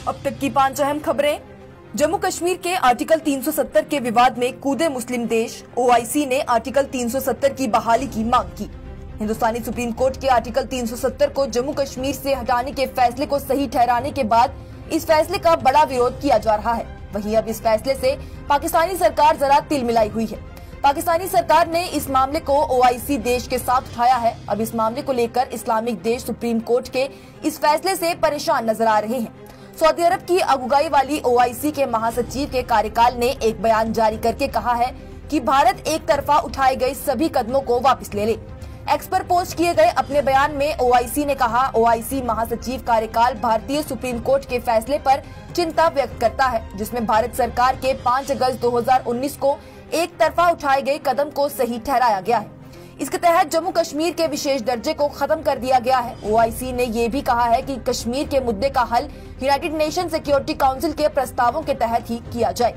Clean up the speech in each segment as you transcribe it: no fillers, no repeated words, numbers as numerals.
अब तक की 5 अहम खबरें। जम्मू कश्मीर के आर्टिकल 370 के विवाद में कूदे मुस्लिम देश। ओआईसी ने आर्टिकल 370 की बहाली की मांग की। हिंदुस्तानी सुप्रीम कोर्ट के आर्टिकल 370 को जम्मू कश्मीर से हटाने के फैसले को सही ठहराने के बाद इस फैसले का बड़ा विरोध किया जा रहा है। वहीं अब इस फैसले से पाकिस्तानी सरकार जरा तिलमिलाई हुई है। पाकिस्तानी सरकार ने इस मामले को ओआईसी देश के साथ उठाया है। अब इस मामले को लेकर इस्लामिक देश सुप्रीम कोर्ट के इस फैसले से परेशान नजर आ रहे हैं। सऊदी अरब की अगुवाई वाली ओआईसी के महासचिव के कार्यकाल ने एक बयान जारी करके कहा है कि भारत एक तरफा उठाए गए सभी कदमों को वापस ले ले। एक्स पर पोस्ट किए गए अपने बयान में ओआईसी ने कहा, ओआईसी महासचिव कार्यकाल भारतीय सुप्रीम कोर्ट के फैसले पर चिंता व्यक्त करता है, जिसमें भारत सरकार के 5 अगस्त 2019 को एक तरफा उठाए गए कदम को सही ठहराया गया है। इसके तहत जम्मू कश्मीर के विशेष दर्जे को खत्म कर दिया गया है। ओआईसी ने ये भी कहा है कि कश्मीर के मुद्दे का हल यूनाइटेड नेशन सिक्योरिटी काउंसिल के प्रस्तावों के तहत ही किया जाए।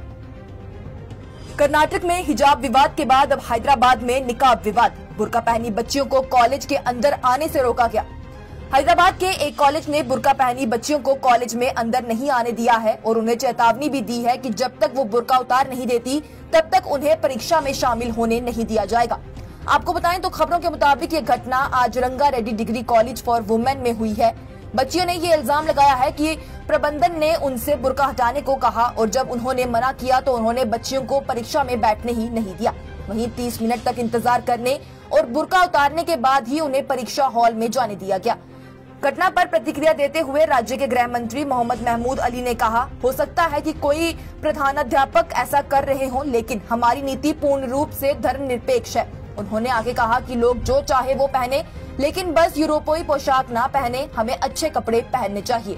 कर्नाटक में हिजाब विवाद के बाद अब हैदराबाद में निकाब विवाद। बुर्का पहनी बच्चियों को कॉलेज के अंदर आने से रोका गया। हैदराबाद के एक कॉलेज ने बुर्का पहनी बच्चियों को कॉलेज में अंदर नहीं आने दिया है और उन्हें चेतावनी भी दी है कि जब तक वो बुर्का उतार नहीं देती तब तक उन्हें परीक्षा में शामिल होने नहीं दिया जाएगा। आपको बताएं तो खबरों के मुताबिक ये घटना आज Ranga Reddy degree college for women में हुई है। बच्चियों ने ये इल्जाम लगाया है कि प्रबंधन ने उनसे बुर्का हटाने को कहा और जब उन्होंने मना किया तो उन्होंने बच्चियों को परीक्षा में बैठने ही नहीं दिया। वहीं 30 मिनट तक इंतजार करने और बुर्का उतारने के बाद ही उन्हें परीक्षा हॉल में जाने दिया गया। घटना पर प्रतिक्रिया देते हुए राज्य के गृह मंत्री मोहम्मद महमूद अली ने कहा, हो सकता है कि कोई प्रधानाध्यापक ऐसा कर रहे हों, लेकिन हमारी नीति पूर्ण रूप से धर्मनिरपेक्ष है। उन्होंने आगे कहा कि लोग जो चाहे वो पहने, लेकिन बस यूरोपीय पोशाक ना पहने, हमें अच्छे कपड़े पहनने चाहिए।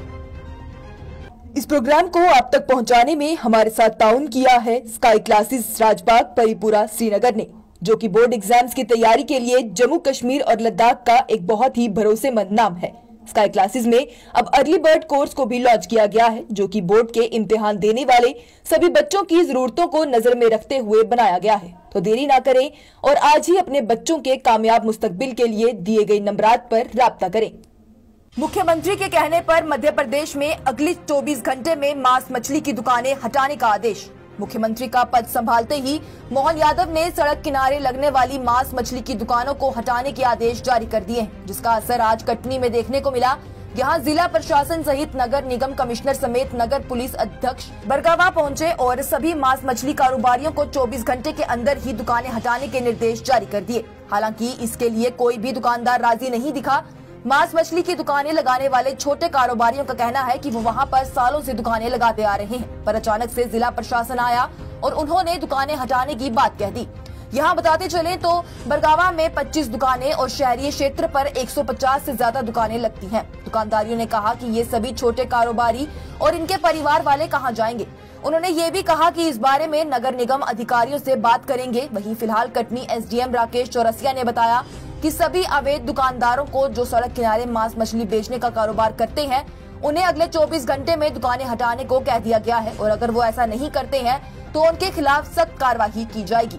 इस प्रोग्राम को आप तक पहुंचाने में हमारे साथ ताउन किया है स्काई क्लासेस राजबाग परिपुरा श्रीनगर ने, जो कि बोर्ड एग्जाम्स की तैयारी के लिए जम्मू कश्मीर और लद्दाख का एक बहुत ही भरोसेमंद नाम है। स्काई क्लासेस में अब अर्ली बर्ड कोर्स को भी लॉन्च किया गया है, जो कि बोर्ड के इम्तिहान देने वाले सभी बच्चों की जरूरतों को नजर में रखते हुए बनाया गया है। तो देरी ना करें और आज ही अपने बच्चों के कामयाब मुस्तकबिल के लिए दिए गए नंबरात पर राब्ता करें। मुख्यमंत्री के कहने पर मध्य प्रदेश में अगले 24 घंटे में मांस मछली की दुकानें हटाने का आदेश। मुख्यमंत्री का पद संभालते ही मोहन यादव ने सड़क किनारे लगने वाली मांस मछली की दुकानों को हटाने के आदेश जारी कर दिए हैं, जिसका असर आज कटनी में देखने को मिला। यहाँ जिला प्रशासन सहित नगर निगम कमिश्नर समेत नगर पुलिस अध्यक्ष बरगावा पहुंचे और सभी मांस मछली कारोबारियों को 24 घंटे के अंदर ही दुकानें हटाने के निर्देश जारी कर दिए। हालांकि इसके लिए कोई भी दुकानदार राजी नहीं दिखा। मांस मछली की दुकानें लगाने वाले छोटे कारोबारियों का कहना है कि वो वहां पर सालों से दुकानें लगाते आ रहे हैं, पर अचानक से जिला प्रशासन आया और उन्होंने दुकानें हटाने की बात कह दी। यहाँ बताते चले तो बरगावा में 25 दुकानें और शहरी क्षेत्र पर 150 से ज्यादा दुकानें लगती हैं। दुकानदारियों ने कहा कि ये सभी छोटे कारोबारी और इनके परिवार वाले कहाँ जाएंगे। उन्होंने ये भी कहा कि इस बारे में नगर निगम अधिकारियों से बात करेंगे। वहीं फिलहाल कटनी एसडीएम राकेश चौरसिया ने बताया कि सभी अवैध दुकानदारों को जो सड़क किनारे मांस मछली बेचने का कारोबार करते हैं, उन्हें अगले 24 घंटे में दुकानें हटाने को कह दिया गया है और अगर वो ऐसा नहीं करते हैं तो उनके खिलाफ सख्त कार्रवाई की जाएगी।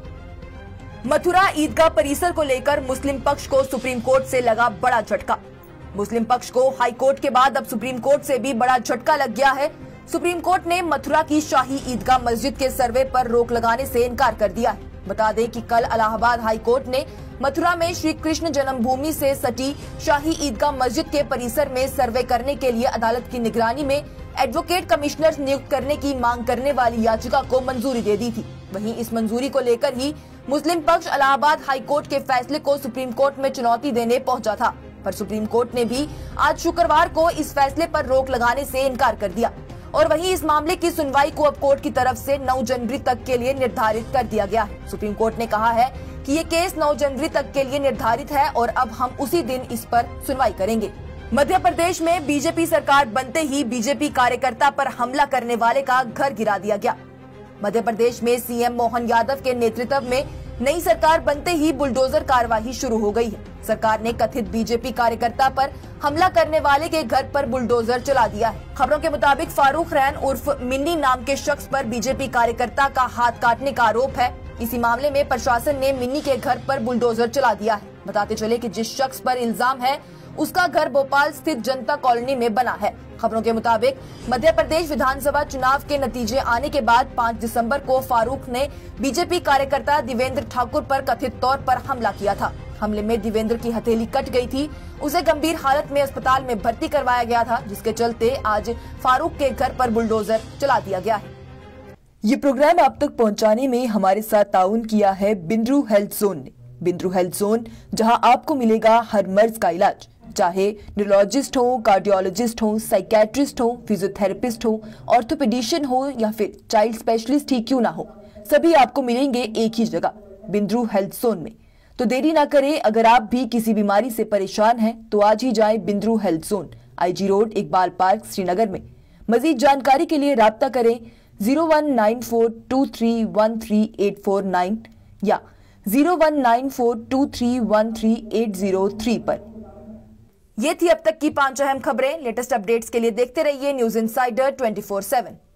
मथुरा ईदगाह परिसर को लेकर मुस्लिम पक्ष को सुप्रीम कोर्ट से लगा बड़ा झटका। मुस्लिम पक्ष को हाई कोर्ट के बाद अब सुप्रीम कोर्ट से भी बड़ा झटका लग गया है। सुप्रीम कोर्ट ने मथुरा की शाही ईदगाह मस्जिद के सर्वे पर रोक लगाने से इनकार कर दिया है। बता दें कि कल इलाहाबाद हाई कोर्ट ने मथुरा में श्री कृष्ण जन्मभूमि से सटी शाही ईदगाह मस्जिद के परिसर में सर्वे करने के लिए अदालत की निगरानी में एडवोकेट कमिश्नर नियुक्त करने की मांग करने वाली याचिका को मंजूरी दे दी थी। वहीं इस मंजूरी को लेकर ही मुस्लिम पक्ष इलाहाबाद हाई कोर्ट के फैसले को सुप्रीम कोर्ट में चुनौती देने पहुंचा था, पर सुप्रीम कोर्ट ने भी आज शुक्रवार को इस फैसले पर रोक लगाने से इनकार कर दिया और वहीं इस मामले की सुनवाई को अब कोर्ट की तरफ से 9 जनवरी तक के लिए निर्धारित कर दिया गया है। सुप्रीम कोर्ट ने कहा है कि ये केस 9 जनवरी तक के लिए निर्धारित है और अब हम उसी दिन इस पर सुनवाई करेंगे। मध्य प्रदेश में बीजेपी सरकार बनते ही बीजेपी कार्यकर्ता पर हमला करने वाले का घर गिरा दिया गया। मध्य प्रदेश में सीएम मोहन यादव के नेतृत्व में नई सरकार बनते ही बुलडोजर कार्रवाई शुरू हो गई है। सरकार ने कथित बीजेपी कार्यकर्ता पर हमला करने वाले के घर पर बुलडोजर चला दिया है। खबरों के मुताबिक फारूक रैन उर्फ मिन्नी नाम के शख्स पर बीजेपी कार्यकर्ता का हाथ काटने का आरोप है। इसी मामले में प्रशासन ने मिन्नी के घर पर बुलडोजर चला दिया है। बताते चले कि जिस शख्स पर इल्जाम है उसका घर भोपाल स्थित जनता कॉलोनी में बना है। खबरों के मुताबिक मध्य प्रदेश विधानसभा चुनाव के नतीजे आने के बाद 5 दिसंबर को फारूक ने बीजेपी कार्यकर्ता देवेंद्र ठाकुर पर कथित तौर पर हमला किया था। हमले में देवेंद्र की हथेली कट गई थी। उसे गंभीर हालत में अस्पताल में भर्ती करवाया गया था, जिसके चलते आज फारूक के घर पर बुलडोजर चला दिया गया है। ये प्रोग्राम आप तक पहुंचाने में हमारे साथ ताउन किया है बिंद्रू हेल्थ जोन ने। बिंद्रू हेल्थ जोन, जहां आपको मिलेगा हर मर्ज का इलाज, चाहे न्यूरोलॉजिस्ट हो, कार्डियोलॉजिस्ट हो, साइकेट्रिस्ट हो, फिजियोथेरेपिस्ट हो, ऑर्थोपेडिशियन हो या फिर चाइल्ड स्पेशलिस्ट ही क्यों ना हो, सभी आपको मिलेंगे एक ही जगह, बिंद्रू हेल्थ जोन में। तो देरी ना करें, अगर आप भी किसी बीमारी से परेशान हैं तो आज ही जाएं Bindroo health zone, IG road, Iqbal park, Srinagar में। मजीद जानकारी के लिए राब्ता करें 0194231384 या 0194231380 पर। ये थी अब तक की 5 अहम खबरें। लेटेस्ट अपडेट्स के लिए देखते रहिए न्यूज इंसाइडर 24/7।